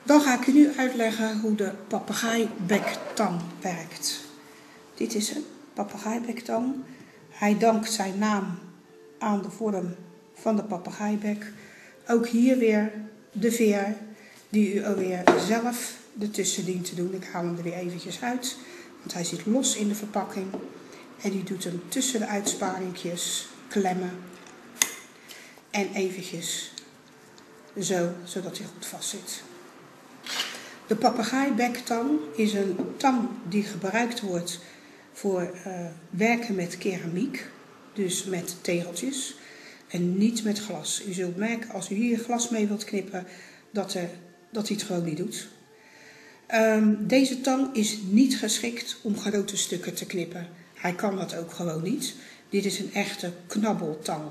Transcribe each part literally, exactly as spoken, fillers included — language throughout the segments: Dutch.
Dan ga ik u nu uitleggen hoe de papegaaibekstang werkt. Dit is een papegaaibekstang. Hij dankt zijn naam aan de vorm van de papegaaibek. Ook hier weer de veer die u alweer zelf ertussen dient te doen. Ik haal hem er weer eventjes uit, want hij zit los in de verpakking. En u doet hem tussen de uitsparingjes klemmen. En eventjes zo, zodat hij goed vast zit. De papegaaibekstang is een tang die gebruikt wordt voor uh, werken met keramiek. Dus met tegeltjes. En niet met glas. U zult merken als u hier glas mee wilt knippen, dat, er, dat hij het gewoon niet doet. Um, deze tang is niet geschikt om grote stukken te knippen. Hij kan dat ook gewoon niet. Dit is een echte knabbeltang.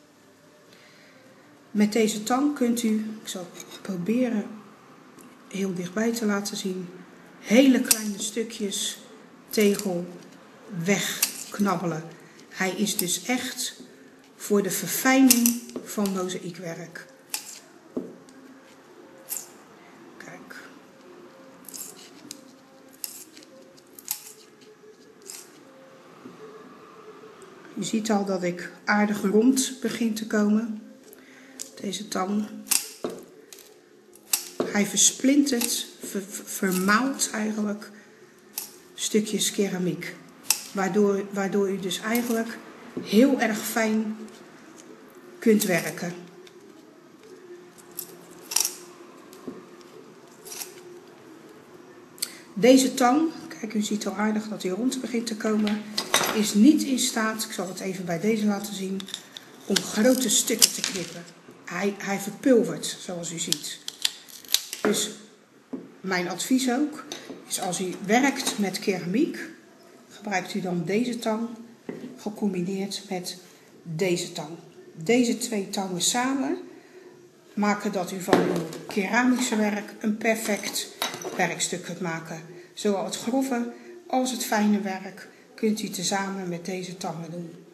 Met deze tang kunt u, ik zal het proberen heel dichtbij te laten zien, hele kleine stukjes tegel wegknabbelen. Hij is dus echt voor de verfijning van mozaïekwerk. Kijk. Je ziet al dat ik aardig rond begin te komen. Deze tang. Hij versplintert, ver, vermaalt eigenlijk stukjes keramiek. Waardoor, waardoor u dus eigenlijk heel erg fijn kunt werken. Deze tang, kijk, u ziet al aardig dat hij rond begint te komen, is niet in staat, ik zal het even bij deze laten zien, om grote stukken te knippen. Hij, hij verpulvert, zoals u ziet. Dus mijn advies ook is, als u werkt met keramiek, gebruikt u dan deze tang gecombineerd met deze tang. Deze twee tangen samen maken dat u van uw keramische werk een perfect werkstuk kunt maken. Zowel het grove als het fijne werk kunt u tezamen met deze tangen doen.